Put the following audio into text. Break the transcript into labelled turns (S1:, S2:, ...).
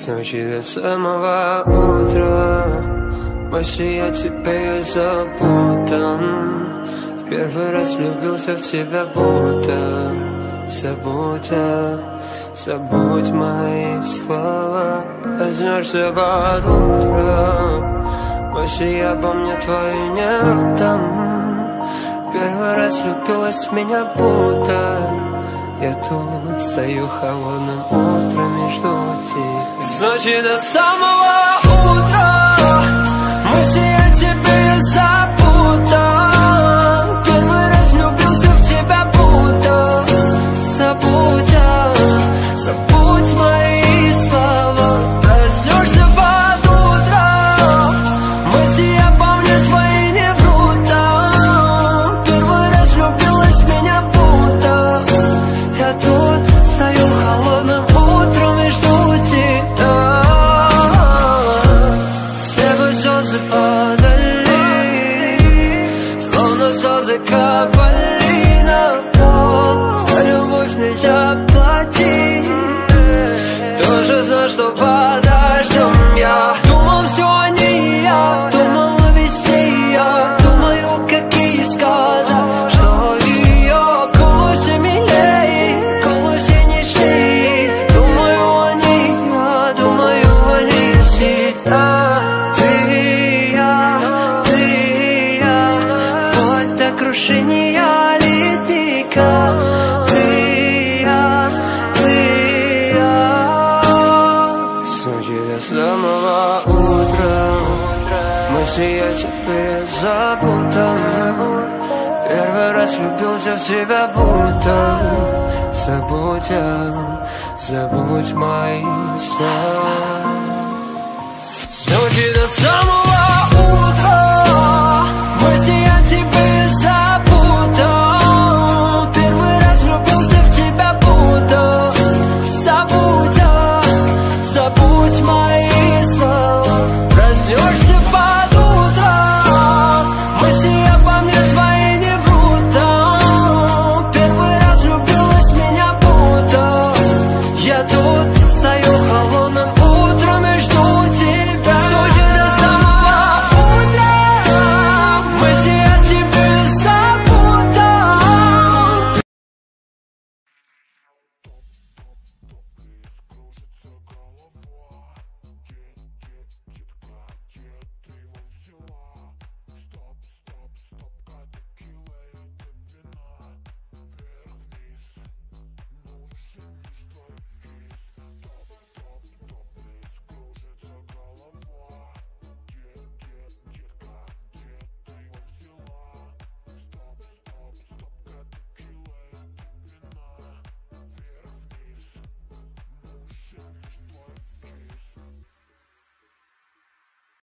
S1: ночи до самого утра. Мысли я тебе запутан. В первый раз влюбился в тебя будто. Забудь мои слова. Проснешься под утро. Мысли обо мне твои не отдам. В первый раз влюбилась в меня будто. Я тут стою холодным утром и жду тебя. С ночи до самого утра. Мысли о тебе запутан. Первый раз влюбился в тебя будто. Забудь мои слова. Проснешься под утро. Мысли обо мне твои не врут. Первый раз влюбилась в меня будто. Я тут стою холодным утром и жду тебя. С неба слезы падали, словно слезы капали на пол. За любовь нельзя платить. Тоже знал, что подождем. Я думал, все не я, думал о весне я. Думаю, какие сказы, что ее колосе милее, колосе нежнее. Думаю о ней, я думаю о ней всегда. Ты и я, вот до крушения ледника. Ты и я. С ночи до самого утра. Мысли я тебе запутал. Первый раз влюбился в тебя будто. Забудь мои слова. С ночи до самого